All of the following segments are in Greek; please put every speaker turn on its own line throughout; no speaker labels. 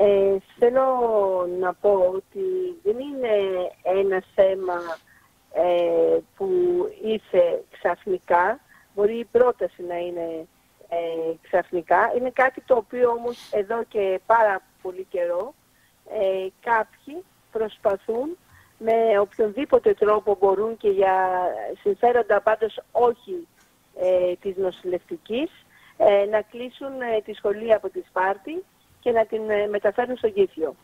Θέλω να πω ότι δεν είναι ένα θέμα που ήρθε ξαφνικά. Μπορεί η πρόταση να είναι ξαφνικά. Είναι κάτι το οποίο όμως εδώ και πάρα πολύ καιρό κάποιοι προσπαθούν με οποιονδήποτε τρόπο μπορούν και για συμφέροντα πάντως όχι της νοσηλευτικής να κλείσουν τη σχολή από τη Σπάρτη και να την μεταφέρουν στο Γήθιο.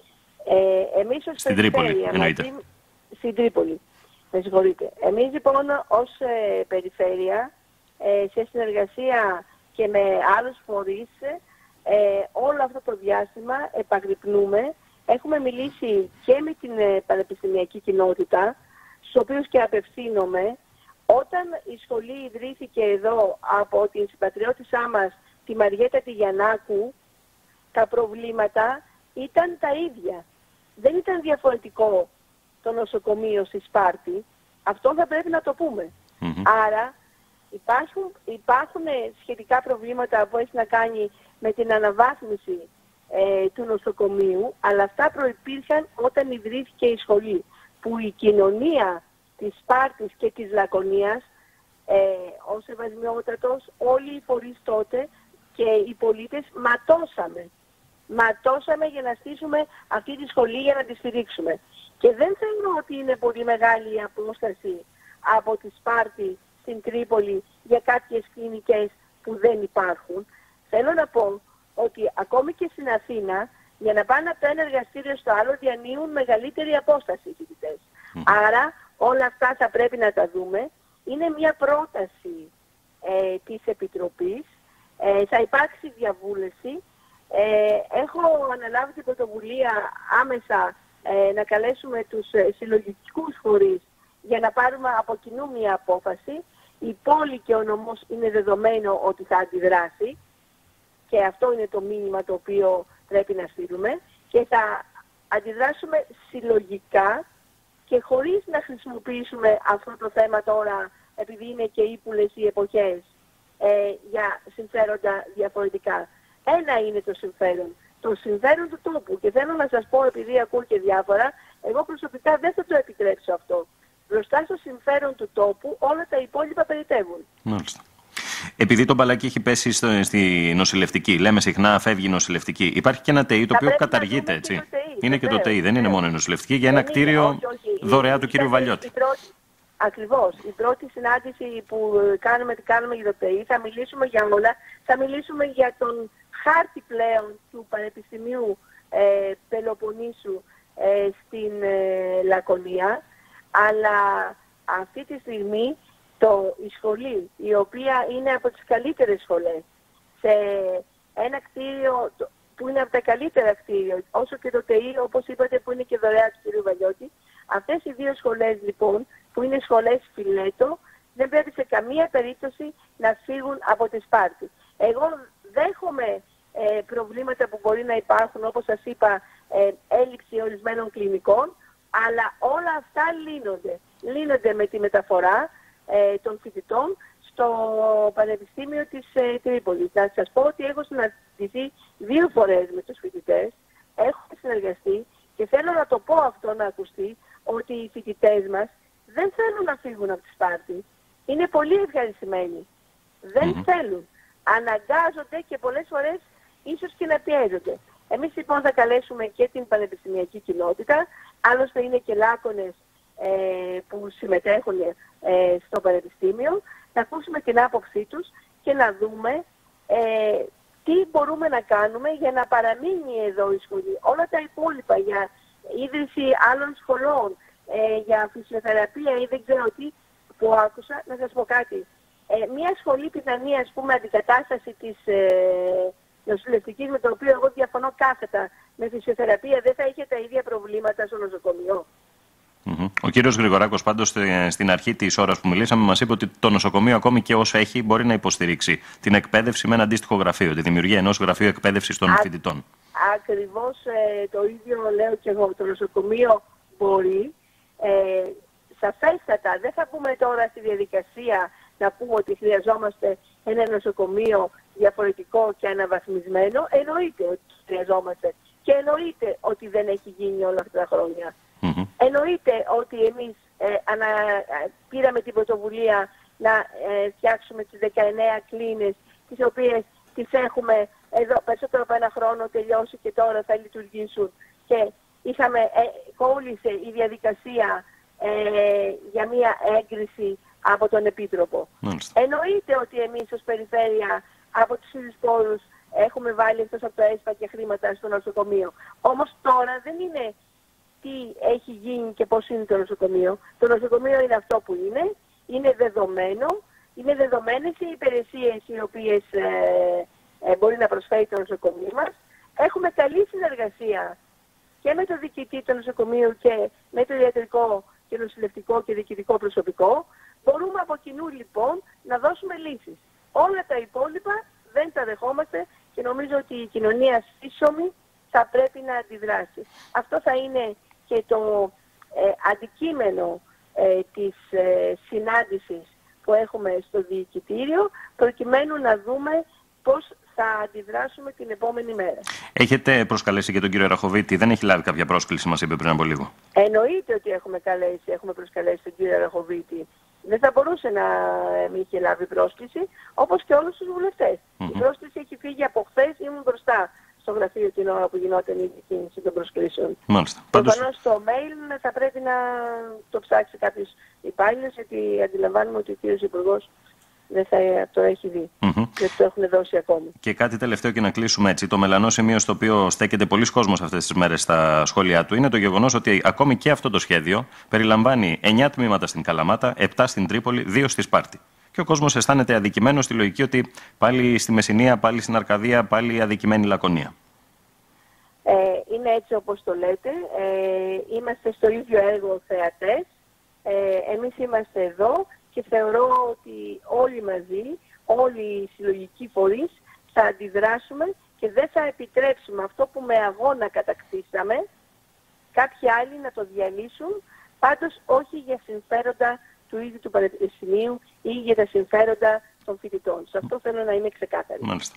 Εμείς ως
στην Τρίπολη, εννοείται.
Στην Τρίπολη, με συγχωρείτε. Εμείς λοιπόν ως περιφέρεια, σε συνεργασία και με άλλους φορείς, όλο αυτό το διάστημα επαγρυπνούμε. Έχουμε μιλήσει και με την πανεπιστημιακή κοινότητα, στους οποίους και απευθύνομαι. Όταν η σχολή ιδρύθηκε εδώ από την συμπατριώτησά μας, τη Μαριέτα τη Γιαννάκου, τα προβλήματα ήταν τα ίδια. Δεν ήταν διαφορετικό το νοσοκομείο στη Σπάρτη. Αυτό θα πρέπει να το πούμε. Άρα υπάρχουν σχετικά προβλήματα που έχει να κάνει με την αναβάθμιση του νοσοκομείου, αλλά αυτά προϋπήρχαν όταν ιδρύθηκε η σχολή, που η κοινωνία της Σπάρτης και της Λακωνίας, ο Σεβασμιότατος, όλοι οι φορείς τότε και οι πολίτες ματώσαμε για να στήσουμε αυτή τη σχολή, για να τη στηρίξουμε. Και δεν θεωρώ ότι είναι πολύ μεγάλη η απόσταση από τη Σπάρτη στην Τρίπολη για κάποιες κλινικές που δεν υπάρχουν. Θέλω να πω ότι ακόμη και στην Αθήνα, για να πάνε από το ένα εργαστήριο στο άλλο, διανύουν μεγαλύτερη απόσταση οι φοιτητές. Άρα όλα αυτά θα πρέπει να τα δούμε. Είναι μια πρόταση της Επιτροπής. Θα υπάρξει διαβούλευση. Έχω αναλάβει την πρωτοβουλία άμεσα να καλέσουμε τους συλλογικούς φορείς για να πάρουμε από κοινού μια απόφαση. Η πόλη και ο νομός είναι δεδομένο ότι θα αντιδράσει και αυτό είναι το μήνυμα το οποίο πρέπει να στείλουμε και θα αντιδράσουμε συλλογικά και χωρίς να χρησιμοποιήσουμε αυτό το θέμα τώρα, επειδή είναι και ύπουλες οι εποχές, για συμφέροντα διαφορετικά. Ένα είναι το συμφέρον. Το συμφέρον του τόπου. Και θέλω να σας πω, επειδή ακούω και διάφορα, εγώ προσωπικά δεν θα το επιτρέψω αυτό. Μπροστά στο συμφέρον του τόπου όλα τα υπόλοιπα περιτεύουν.
Μάλιστα. Επειδή το μπαλάκι έχει πέσει στη νοσηλευτική, λέμε συχνά φεύγει η νοσηλευτική, υπάρχει και ένα ΤΕΙ το οποίο καταργείται, έτσι. Είναι και το ΤΕΙ, δεν είναι μόνο η νοσηλευτική, για ένα κτίριο δωρεά του κύριου Βαλιώτη.
Ακριβώς. Η πρώτη συνάντηση που κάνουμε για το ΤΕΙ, θα μιλήσουμε για όλα. Θα μιλήσουμε για τον χάρτη πλέον του Πανεπιστημίου Πελοποννήσου στην Λακωνία. Αλλά αυτή τη στιγμή η σχολή, η οποία είναι από τις καλύτερες σχολές, σε ένα κτίριο που είναι από τα καλύτερα κτίριο, όσο και το ΤΕΙ, όπως είπατε, που είναι και δωρεά του κ. Βαλιώτη, αυτές οι δύο σχολές λοιπόν, που είναι σχολές φιλέτο, δεν πρέπει σε καμία περίπτωση να φύγουν από τη Σπάρτη. Εγώ δέχομαι προβλήματα που μπορεί να υπάρχουν, όπως σας είπα, έλλειψη ορισμένων κλινικών, αλλά όλα αυτά λύνονται με τη μεταφορά των φοιτητών στο Πανεπιστήμιο της Τρίπολης. Να σας πω ότι έχω συναντηθεί 2 φορές με τους φοιτητές, έχω συνεργαστεί και θέλω να το πω αυτό να ακουστεί, ότι οι φοιτητές μας δεν θέλουν να φύγουν από τη Σπάρτη. Είναι πολύ ευχαριστημένοι. Δεν θέλουν. Αναγκάζονται και πολλές φορές ίσως και να πιέζονται. Εμείς λοιπόν θα καλέσουμε και την πανεπιστημιακή κοινότητα, άλλωστε είναι και Λάκωνες που συμμετέχουν στο Πανεπιστήμιο, να ακούσουμε την άποψή τους και να δούμε τι μπορούμε να κάνουμε για να παραμείνει εδώ η σχολή. Όλα τα υπόλοιπα για ίδρυση άλλων σχολών, για φυσιοθεραπεία ή δεν ξέρω τι που άκουσα, να σας πω κάτι. Μια σχολή πιθανή, ας πούμε, αντικατάσταση της νοσηλευτικής, με το οποίο εγώ διαφωνώ κάθετα, με φυσιοθεραπεία, δεν θα είχε τα ίδια προβλήματα στο νοσοκομείο.
Ο κύριος Γρηγοράκος πάντως στην αρχή της ώρας που μιλήσαμε μας είπε ότι το νοσοκομείο ακόμη και όσο έχει μπορεί να υποστηρίξει την εκπαίδευση με ένα αντίστοιχο γραφείο, τη δημιουργία ενός γραφείου εκπαίδευσης των φοιτητών.
Ακριβώς το ίδιο λέω και εγώ. Το νοσοκομείο μπορεί, σαφέστατα, δεν θα πούμε τώρα στη διαδικασία να πούμε ότι χρειαζόμαστε ένα νοσοκομείο διαφορετικό και αναβαθμισμένο. Εννοείται ότι χρειαζόμαστε Και εννοείται ότι δεν έχει γίνει όλα αυτά τα χρόνια. Εννοείται ότι εμείς πήραμε την πρωτοβουλία να φτιάξουμε τις 19 κλίνες, τις οποίες τις έχουμε εδώ περισσότερο από ένα χρόνο τελειώσει και τώρα θα λειτουργήσουν. Και κόλλησε η διαδικασία για μια έγκριση από τον Επίτροπο. Εννοείται ότι εμείς ως Περιφέρεια από τους ίδιους πόρους έχουμε βάλει εκτός από το ΕΣΠΑ και χρήματα στο νοσοκομείο. Όμως τώρα δεν είναι τι έχει γίνει και πώς είναι το νοσοκομείο. Το νοσοκομείο είναι αυτό που είναι δεδομένο, είναι δεδομένες οι υπηρεσίες οι οποίες μπορεί να προσφέρει το νοσοκομείο μας. Έχουμε καλή συνεργασία και με το διοικητή του νοσοκομείου και με το ιατρικό και νοσηλευτικό και διοικητικό προσωπικό. Μπορούμε από κοινού λοιπόν να δώσουμε λύσεις. Όλα τα υπόλοιπα δεν τα δεχόμαστε και νομίζω ότι η κοινωνία σύσσωμη θα πρέπει να αντιδράσει. Αυτό θα είναι και το αντικείμενο της συνάντησης που έχουμε στο διοικητήριο, προκειμένου να δούμε πώς θα αντιδράσουμε την επόμενη μέρα.
Έχετε προσκαλέσει και τον κύριο Ραχοβίτη, δεν έχει λάβει κάποια πρόσκληση, μας είπε πριν από λίγο.
Εννοείται ότι έχουμε προσκαλέσει τον κύριο Ραχοβίτη. Δεν θα μπορούσε να μην είχε λάβει πρόσκληση, όπως και όλους τους βουλευτές. Η πρόσκληση έχει φύγει από χθες, ήμουν μπροστά στο γραφείο την ώρα που γινόταν η κίνηση των προσκλήσεων.
Μάλιστα.
Προφανώς το mail θα πρέπει να το ψάξει κάποιος υπάλληλος, γιατί αντιλαμβάνουμε ότι ο κύριος Υπουργός δεν θα το έχει δει. Δεν το έχουν δώσει ακόμη.
Και κάτι τελευταίο και να κλείσουμε έτσι. Το μελανό σημείο στο οποίο στέκεται πολλοί κόσμος αυτές τις μέρες στα σχόλιά του είναι το γεγονός ότι ακόμη και αυτό το σχέδιο περιλαμβάνει 9 τμήματα στην Καλαμάτα, 7 στην Τρίπολη, 2 στη Σπάρτη. Και ο κόσμος αισθάνεται αδικημένος στη λογική ότι πάλι στη Μεσσηνία, πάλι στην Αρκαδία, πάλι αδικημένη Λακωνία.
Είναι έτσι όπως το λέτε. Είμαστε στο ίδιο έργο θεατές. Εμείς είμαστε εδώ και θεωρώ ότι όλοι μαζί, όλοι οι συλλογικοί φορείς θα αντιδράσουμε και δεν θα επιτρέψουμε αυτό που με αγώνα κατακτήσαμε κάποιοι άλλοι να το διαλύσουν, πάντως όχι για συμφέροντα του ίδιου του Πανεπιστημίου ή για τα συμφέροντα των φοιτητών. Σε αυτό θέλω να είμαι ξεκάθαρη.
Μάλιστα.